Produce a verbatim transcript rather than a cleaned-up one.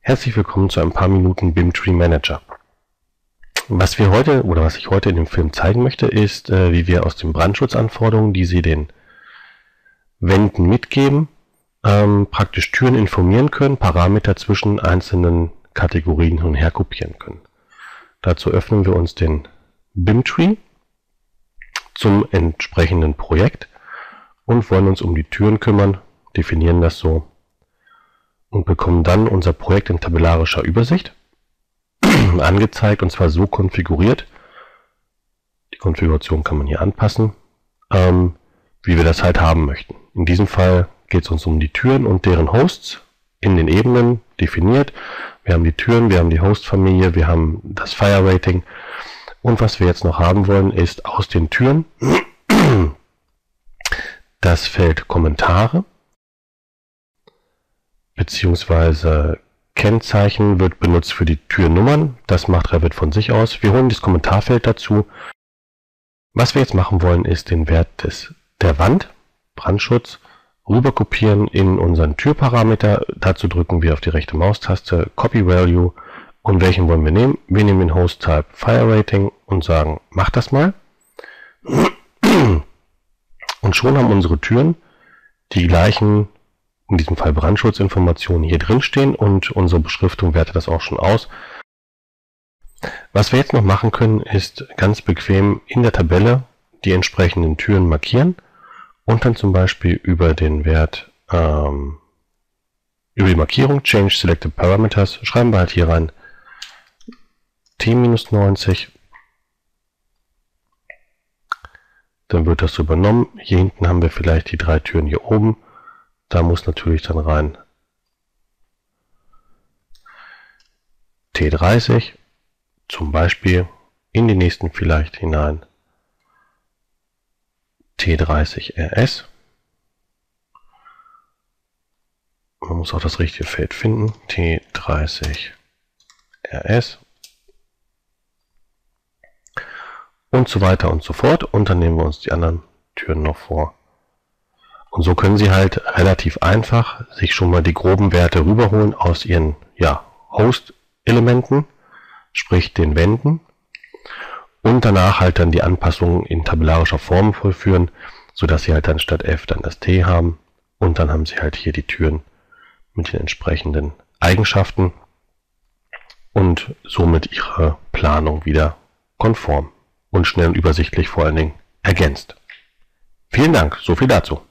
Herzlich willkommen zu ein paar Minuten B I M Tree Manager. Was wir heute oder was ich heute in dem Film zeigen möchte, ist, äh, wie wir aus den Brandschutzanforderungen, die Sie den Wänden mitgeben, ähm, praktisch Türen informieren können, Parameter zwischen einzelnen Kategorien hin und her kopieren können. Dazu öffnen wir uns den B I M Tree zum entsprechenden Projekt und wollen uns um die Türen kümmern, definieren das so und bekommen dann unser Projekt in tabellarischer Übersicht angezeigt, und zwar so konfiguriert. Die Konfiguration kann man hier anpassen, ähm, wie wir das halt haben möchten. In diesem Fall geht es uns um die Türen und deren Hosts in den Ebenen definiert. Wir haben die Türen, wir haben die Host-Familie, wir haben das Fire-Rating, und was wir jetzt noch haben wollen, ist aus den Türen das Feld Kommentare beziehungsweise Kennzeichen wird benutzt für die Türnummern. Das macht Revit von sich aus. Wir holen das Kommentarfeld dazu. Was wir jetzt machen wollen, ist den Wert des, der Wand, Brandschutz, rüber kopieren in unseren Türparameter. Dazu drücken wir auf die rechte Maustaste Copy Value. Und welchen wollen wir nehmen? Wir nehmen den Host Type Fire Rating und sagen, mach das mal. Und schon haben unsere Türen die gleichen, in diesem Fall Brandschutzinformationen, hier drin stehen, und unsere Beschriftung wertet das auch schon aus. Was wir jetzt noch machen können, ist ganz bequem in der Tabelle die entsprechenden Türen markieren und dann zum Beispiel über den Wert, ähm, über die Markierung Change Selected Parameters schreiben wir halt hier rein T neunzig. Dann wird das übernommen. Hier hinten haben wir vielleicht die drei Türen hier oben. Da muss natürlich dann rein T dreißig, zum Beispiel in die nächsten vielleicht hinein T dreißig R S. Man muss auch das richtige Feld finden. T dreißig R S. Und so weiter und so fort. Und dann nehmen wir uns die anderen Türen noch vor. Und so können Sie halt relativ einfach sich schon mal die groben Werte rüberholen aus Ihren ja, Host-Elementen, sprich den Wänden, und danach halt dann die Anpassungen in tabellarischer Form vollführen, sodass Sie halt dann statt F dann das T haben, und dann haben Sie halt hier die Türen mit den entsprechenden Eigenschaften und somit Ihre Planung wieder konform und schnell und übersichtlich vor allen Dingen ergänzt. Vielen Dank, so viel dazu.